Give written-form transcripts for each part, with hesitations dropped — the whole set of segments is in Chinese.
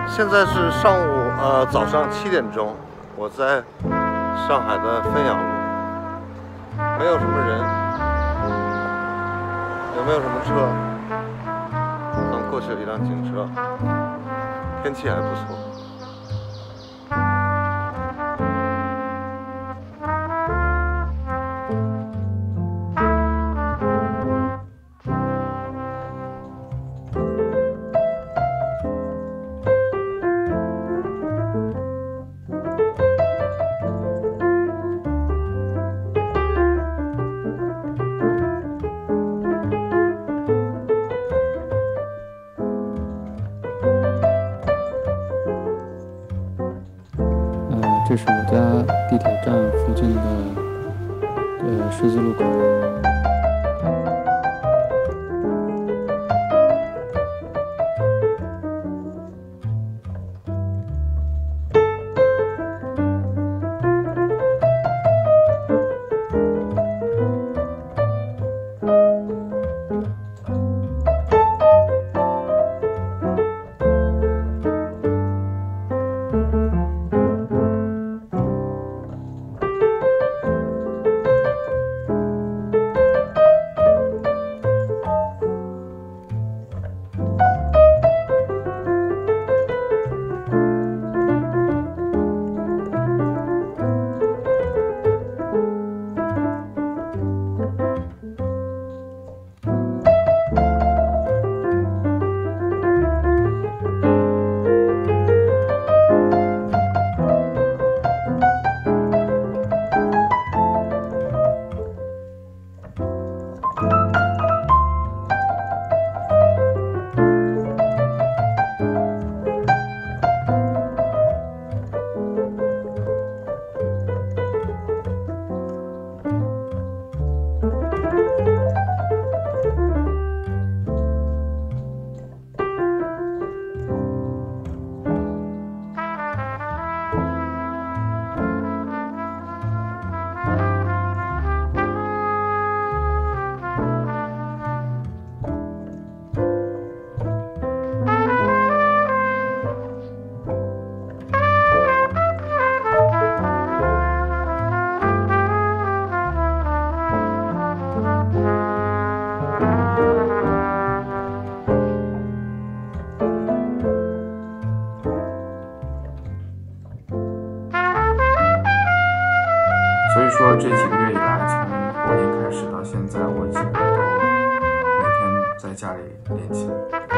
现在是早上7点钟，我在上海的汾阳路，没有什么人，也没有什么车，刚过去了一辆警车，天气还不错。 这是我家地铁站附近的十字路口。 所以说这几个月以来，从过年开始到现在，我基本都每天在家里练琴。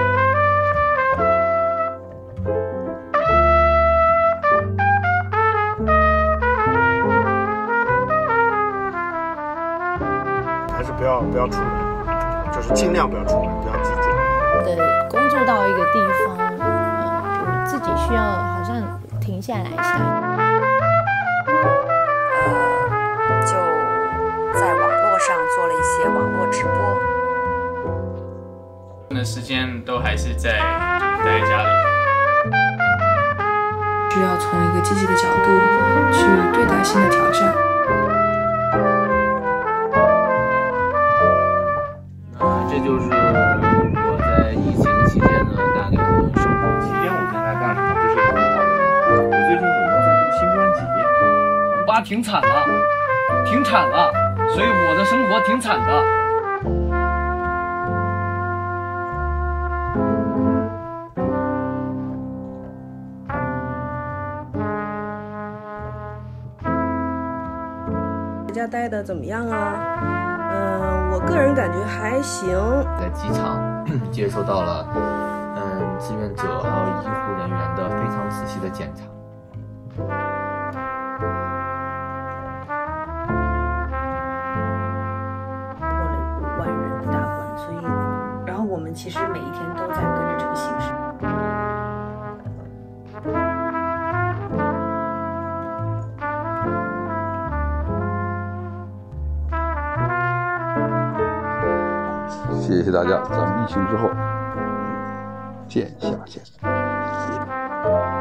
还是不要出门，就是尽量不要出门，不要自助。 工作到一个地方，自己需要好像停下来一下。 就在网络上做了一些网络直播。 的时间都还是在待在家里。 需要从一个积极的角度去对待新的挑战。 这就是我在疫情期间呢大概的生活。 期间我看他干什么，这是很好的。我最近我们在录新专辑。 我爸停产了，所以我的生活挺惨的。 在家待的怎么样啊？我个人感觉还行。 在机场接受到了志愿者还有医护人员的非常仔细的检查。 过了5万人的大关，所以，然后我们其实每一天都在跟着这个形势。 谢谢大家，咱们疫情之后见，下见。